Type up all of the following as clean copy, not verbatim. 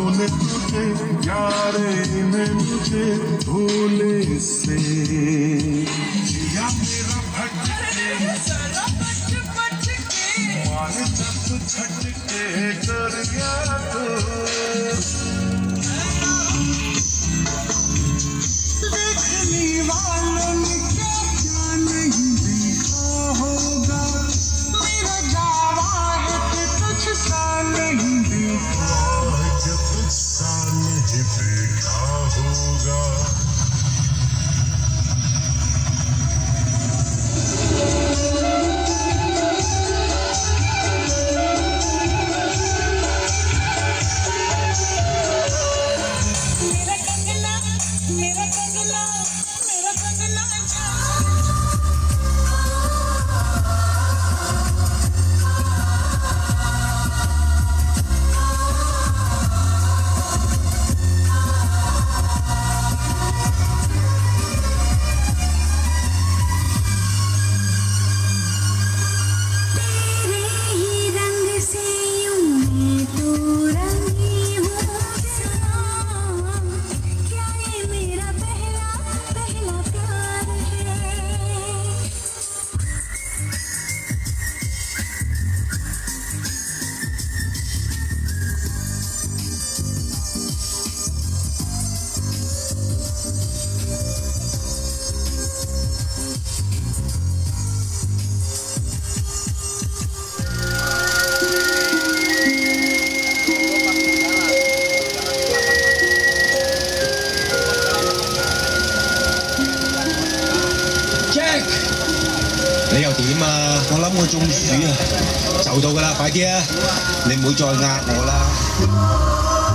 ने तुझे यारे ने मुझे भूले से जिया मेरा भटके मान जब झटके दरिया तो देखने वालों ने क्या नहीं देखा होगा मेरा दावा है कि तुझसा नहीं देखा जब तुझसा नहीं देखा होगा। 你又點啊？我諗我中暑啊，就到㗎啦，快啲啊！你唔好再壓我啦。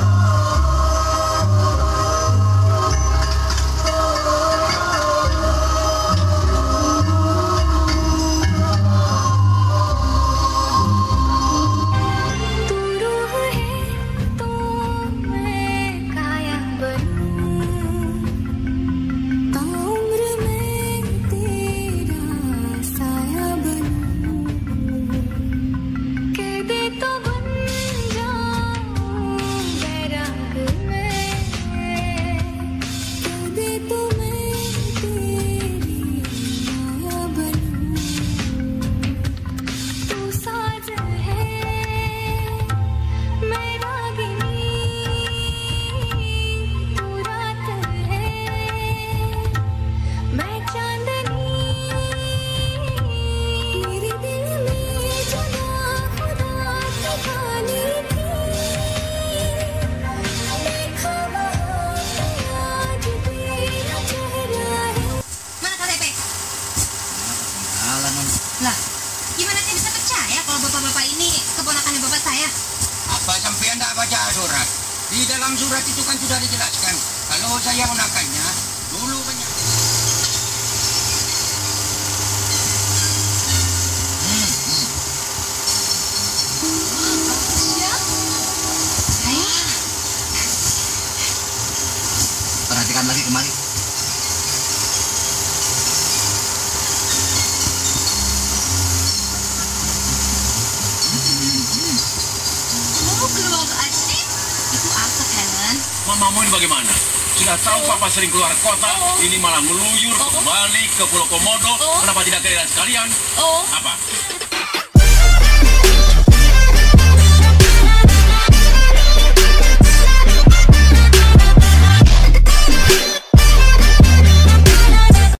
Lah, gimana saya bisa percaya kalau bapak-bapak ini keponakannya bapak saya? Apa sampean tidak baca surat? Di dalam surat itu kan sudah dijelaskan kalau saya ponakannya dulu banyak. Perhatikan lagi kembali. Mamamu ini bagaimana? Sudah tahu papa sering keluar kota, ini malah meluyur kembali ke Pulau Komodo. Kenapa tidak kalian sekalian? Apa?